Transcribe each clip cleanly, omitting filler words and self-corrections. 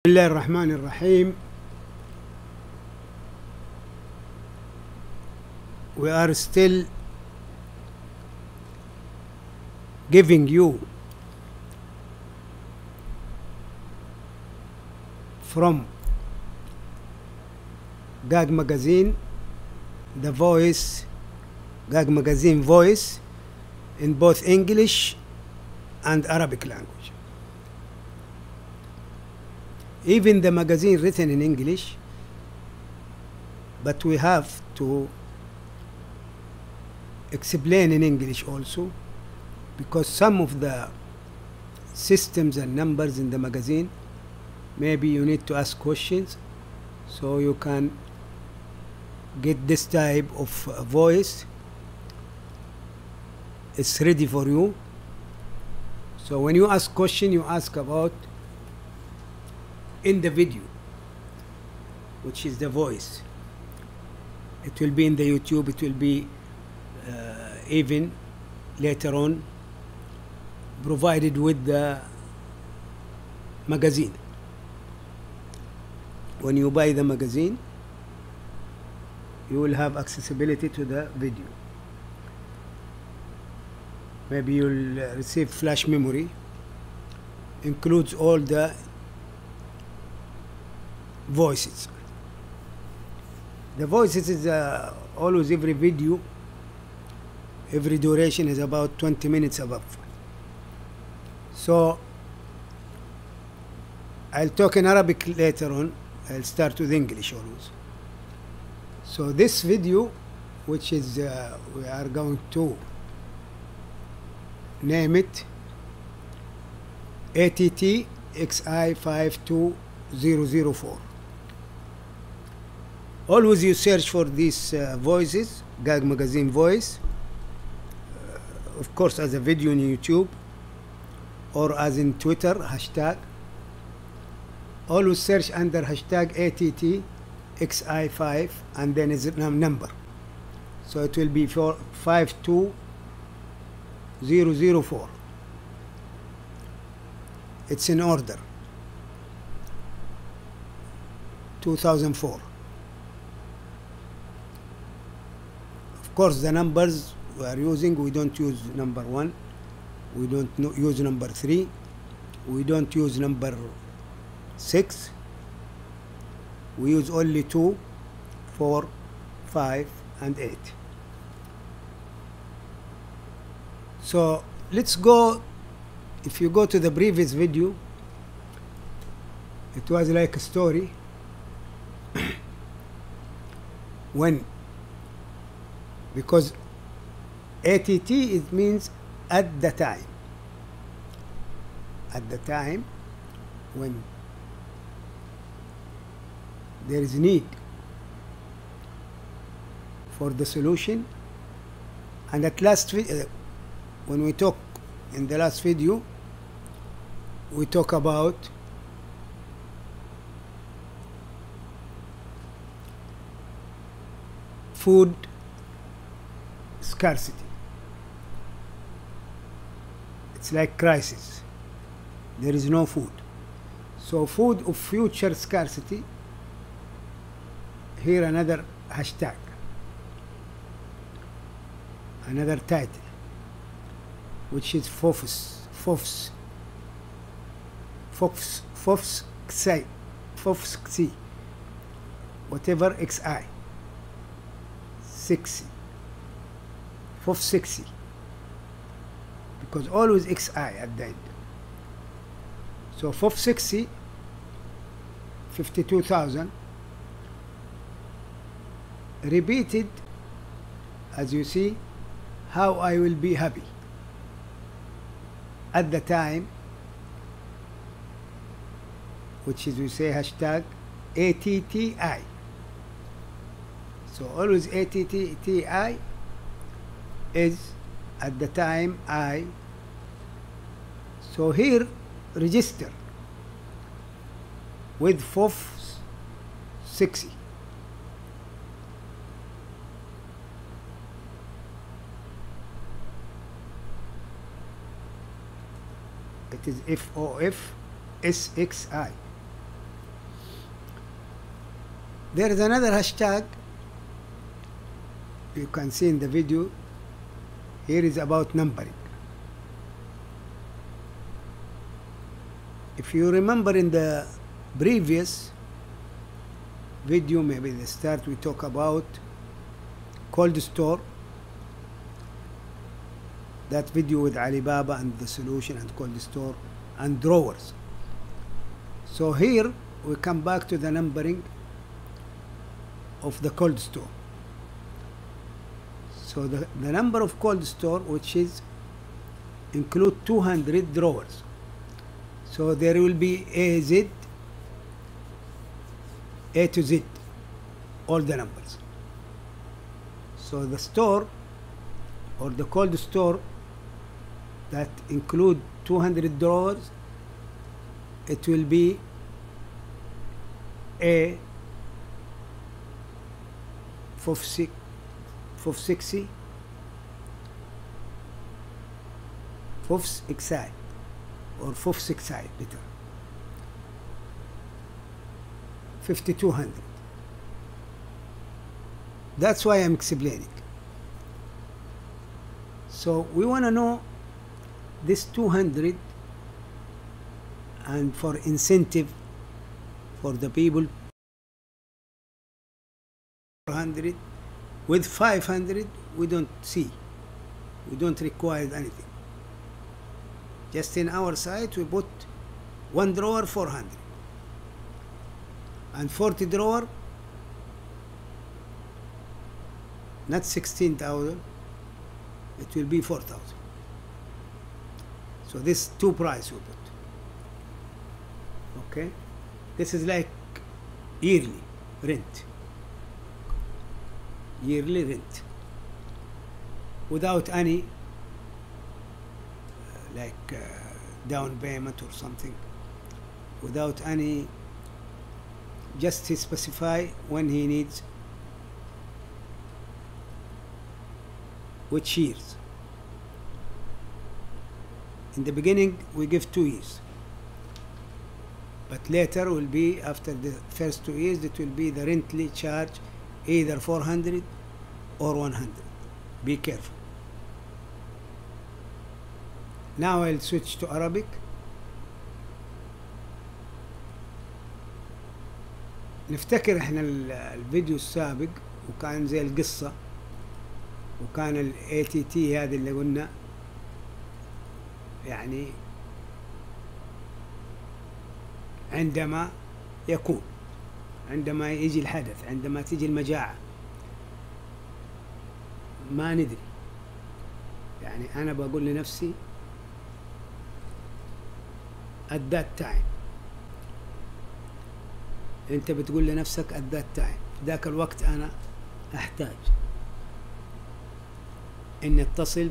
بسم الله الرحمن الرحيم. We are still giving you from GAG magazine the voice, GAG magazine voice in both English and Arabic language. Even the magazine written in English, but we have to explain in English also, because some of the systems and numbers in the magazine, maybe you need to ask questions, so you can get this type of voice. It's ready for you. So when you ask question, you ask about in the video, which is the voice. It will be in the YouTube, it will be even later on provided with the magazine. When you buy the magazine, you will have accessibility to the video. Maybe you'll receive flash memory, includes all the voices. The voices is always, every video, every duration is about 20 minutes above. So I'll talk in Arabic later on. I'll start with English always. So this video, which is we are going to name it ATT XI52004. Always you search for these voices, GAG magazine voice, of course as a video on YouTube or as in Twitter, hashtag. Always search under hashtag ATT XI5 and then is a number. So it will be 52004. It's in order. 2004. Of course, the numbers we are using, we don't use number 1, we don't use number 3, we don't use number 6, we use only 2, 4, 5 and 8. So let's go. If you go to the previous video, it was like a story when, because ATT, it means at the time. At the time when there is need for the solution. And at last, when we talk in the last video, we talk about food scarcity. It's like crisis. There is no food. So food of future scarcity. Here another hashtag, another title, which is FOFS, whatever XI 60, FOF 60, because always XI at the end. So FOF 60, 52,000, repeated, as you see, how I will be happy. At the time, which is, we say hashtag ATTI. So always ATTI is at the time I. So here register with FOF 60. It is FOF SXI. There is another hashtag you can see in the video. Here is about numbering. If you remember in the previous video, maybe the start, we talk about cold store, that video with Alibaba and the solution and cold store and drawers. So here we come back to the numbering of the cold store. So the number of cold store, which is include 200 drawers. So there will be A to Z, all the numbers. So the store or the cold store that include 200 drawers, it will be A 460 XI or 460 better 5200. That's why I'm explaining. So we want to know this 200, and for incentive for the people 400. With 500 we don't see, we don't require anything. Just in our site we put one drawer 400 and 40 drawer, not 16,000, it will be 4,000. So this two price we put. Okay, this is like yearly rent, yearly rent, without any down payment or something, without any, just he specify when he needs which years. In the beginning we give 2 years, but later will be, after the first 2 years, it will be the rently charge either 400 or 100. Be careful. Now I'll switch to Arabic. نفتكر احنا الفيديو السابق وكان زي القصة، وكان ال ATT هذه اللي قلنا يعني عندما يكون، عندما يجي الحدث، عندما تيجي المجاعة ما ندري. يعني أنا بقول لنفسي at that time، أنت بتقول لنفسك at that time، ذاك الوقت أنا أحتاج إن أتصل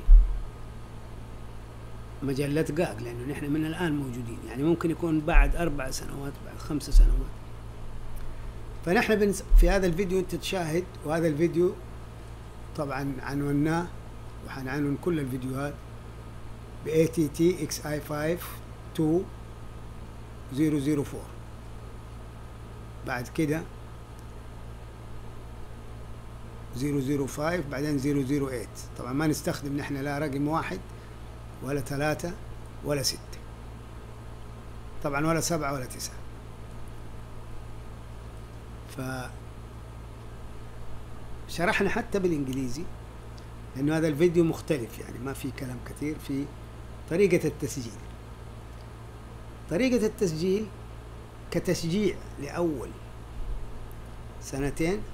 بمجلة قاق، لأنه نحن من الآن موجودين، يعني ممكن يكون بعد 4 سنوات، بعد 5 سنوات. فنحن في هذا الفيديو أنت تشاهد، وهذا الفيديو طبعا عنوناه وحنعنون كل الفيديوهات ب ATT XI5 2004. بعد كده 005، بعدين 008. طبعا ما نستخدم نحن لا رقم 1 ولا 3 ولا 6، طبعا ولا 7 ولا 9. فشرحنا حتى بالإنجليزي، لأنه هذا الفيديو مختلف، يعني ما في كلام كثير في طريقة التسجيل. طريقة التسجيل كتشجيع لأول 2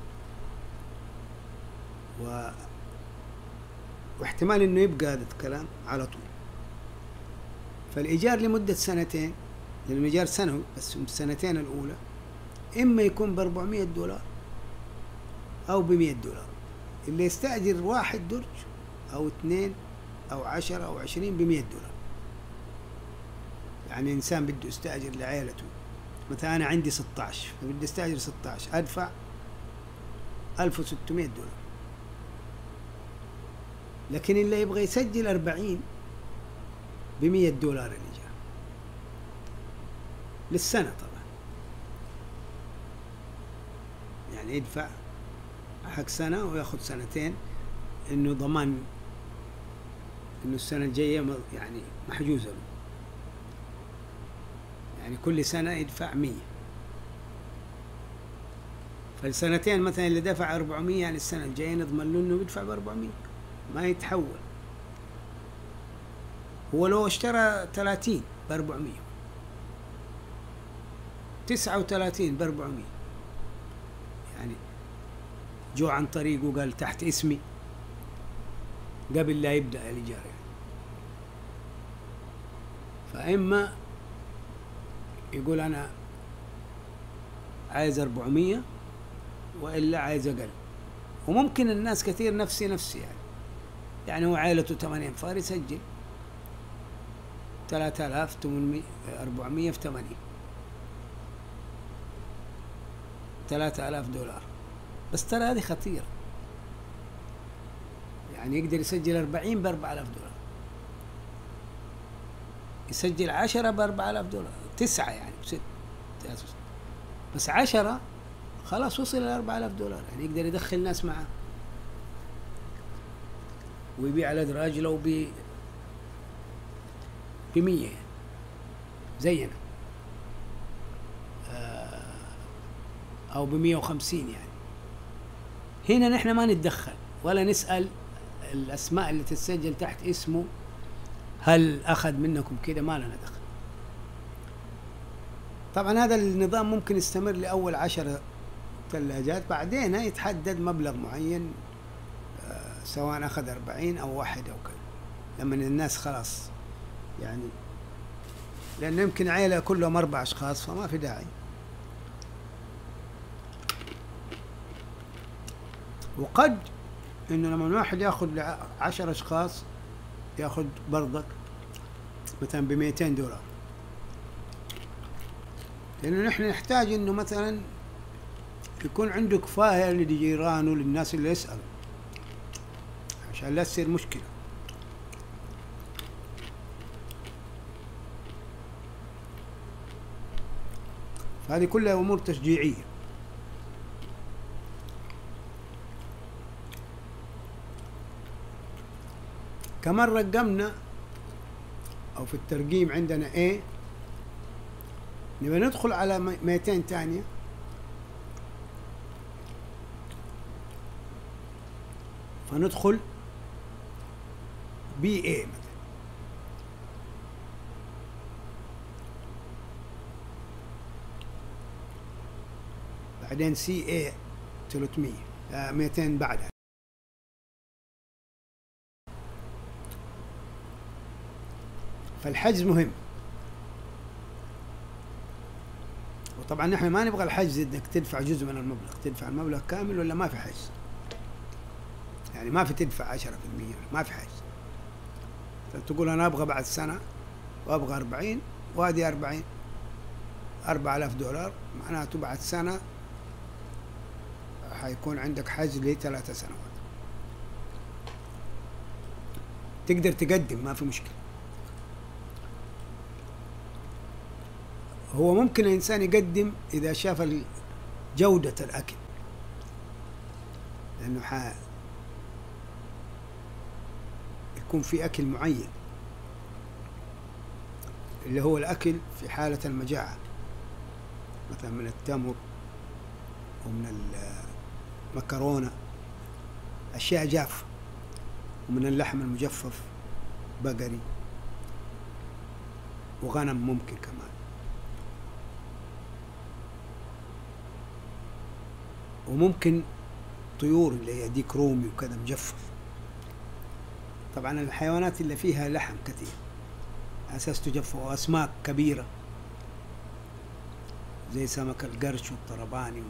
واحتمال انه يبقى هذا الكلام على طول. فالإيجار لمدة 2 لأنه الإيجار سنوي، بس في 2 الأولى إما يكون ب$400 أو ب$100. اللي يستأجر 1 درج أو 2 أو 10 أو 20 ب$100. يعني إنسان بده يستأجر لعائلته، مثلا أنا عندي 16 فبدي استأجر 16، أدفع $1600. لكن اللي يبغى يسجل 40 ب$100 الإيجار للسنة طبعا. يعني يدفع حق سنة وياخذ سنتين، انه ضمان انه السنة الجاية يعني محجوزة له، يعني كل سنة يدفع 100. فالسنتين مثلا اللي دفع 400 يعني السنة الجاية نضمن له انه يدفع ب 400 ما يتحول. هو لو اشترى 30 ب 400، 39 ب 400، يعني جو عن طريقه قال تحت اسمي قبل لا يبدأ الإيجار يعني. فإما يقول أنا عايز 400 وإلا عايز أقل. وممكن الناس كثير نفسي يعني هو عائلته 8 أنفار يسجل 3800 في 80 $3000. بس ترى هذه خطيرة، يعني يقدر يسجل 40 ب $4000، يسجل 10 ب $4000، 9 يعني ب6، بس 10 خلاص وصل ل $4000، يعني يقدر يدخل ناس معه ويبيع الأدراج لو ب 100 يعني زينا، أو ب 150 يعني. هنا نحن ما نتدخل ولا نسأل الأسماء اللي تتسجل تحت اسمه هل أخذ منكم كده، ما لنا دخل. طبعا هذا النظام ممكن يستمر لأول 10 ثلاجات، بعدين يتحدد مبلغ معين، سواء أخذ 40 أو 1 أو كذا، لما الناس خلاص يعني، لأن يمكن عائلة كلهم 4 أشخاص فما في داعي. وقد إنه لما واحد ياخذ 10 أشخاص ياخذ برضك مثلا ب $200، لأنه نحن نحتاج إنه مثلا يكون عنده كفاية لجيرانه للناس اللي يسألوا عشان لا تصير مشكلة. فهذه كلها أمور تشجيعية. كمان رقمنا أو في الترقيم عندنا A، نبقى ندخل على 200 تانية، فندخل BA مثلا، بعدين CA 300 200 بعدها. فالحجز مهم، وطبعا نحن ما نبغى الحجز انك تدفع جزء من المبلغ، تدفع المبلغ كامل ولا ما في حجز، يعني ما في تدفع 10%، ما في حجز. تقول انا ابغى بعد سنة وابغى 40 وهذه 40 $4000، معناته بعد سنة حيكون عندك حجز ل3 سنوات. تقدر تقدم ما في مشكلة. هو ممكن الإنسان يقدم إذا شاف جودة الأكل، لأنه يكون في أكل معين اللي هو الأكل في حالة المجاعة، مثلا من التمر ومن المكرونة، أشياء جافة، ومن اللحم المجفف بقري وغنم ممكن كمان، وممكن طيور اللي هي ديك رومي وكذا مجفف. طبعا الحيوانات اللي فيها لحم كثير أساس تجفف، وأسماك كبيرة زي سمك القرش والطرباني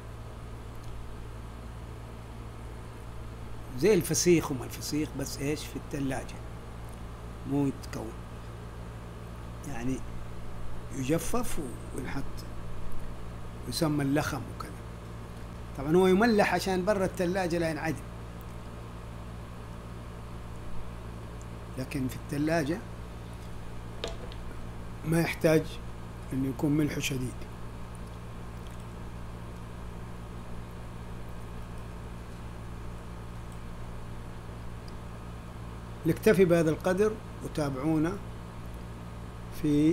زي الفسيخ وما الفسيخ، بس ايش في الثلاجة مو يتكون، يعني يجفف وينحط يسمى اللخم وكذا. طبعا هو يملح عشان برا الثلاجة لا ينعدم، لكن في الثلاجة ما يحتاج انه يكون ملحه شديد. نكتفي بهذا القدر وتابعونا في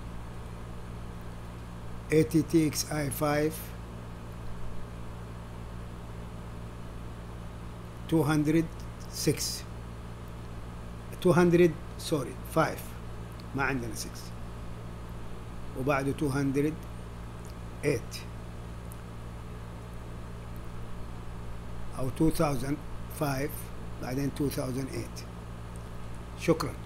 ATTX i5 206 200 سوري 5 ما عندنا 6 وبعده 208 أو 2005 بعدين 2008. شكرا.